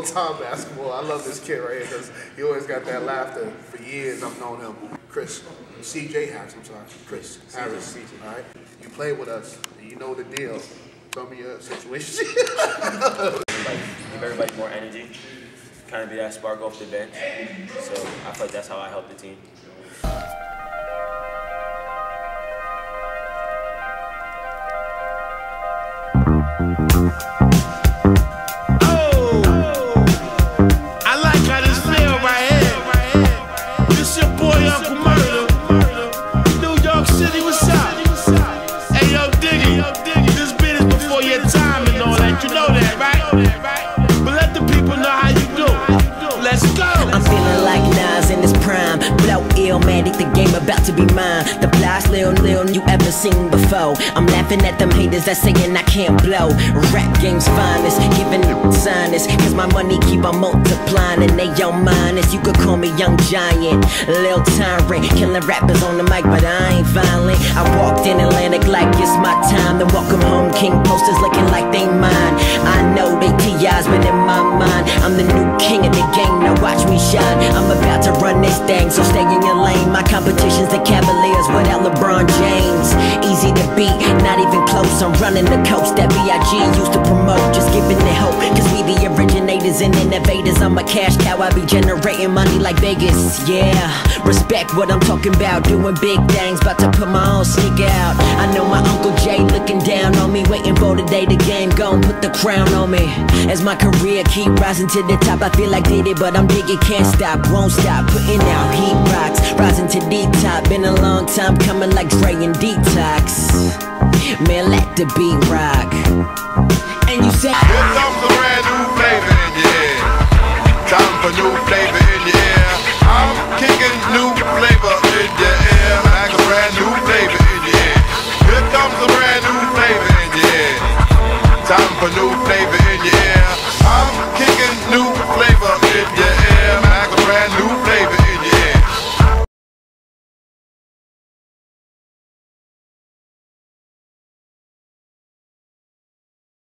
all-time basketball. I love this kid right here because he always got that laughter. For years, I've known him. Chris, CJ Harris, I'm sorry. Chris Harris, all right? You play with us, and you know the deal. Tell me your situation. Give everybody more energy, kind of be that spark off the bench. So I feel like that's how I help the team. The game about to be mine. The flyest lil you ever seen before. I'm laughing at them haters that saying I can't blow. Rap game's finest, giving sinus, cause my money keep on multiplying and they on minus. You could call me young giant, lil tyrant, killing rappers on the mic, but I ain't violent. I walked in Atlantic like it's my time. Then welcome home, king posters looking like they mine. I know they TIs, but in my mind I'm the new king of the game, now watch me shine. I'm about to run this thing, so stay in your lane. My competition's the Cavaliers without LeBron James. Easy to beat, not even close. I'm running the coast that B.I.G. used to promote. Just giving it hope, cause we the originators and innovators. I'm a cash cow, I be generating money like Vegas. Yeah, respect what I'm talking about. Doing big things, about to put my own sneak out. I know my Uncle Jay looking down on me, waiting for the day the game gon' put the crown on me. As my career keep rising to the top, I feel like Diddy, but I'm digging, can't stop, won't stop. Putting out heat rocks, rising to the top. Been a long time coming like Dre and Detox. Man, let the beat rock. And you say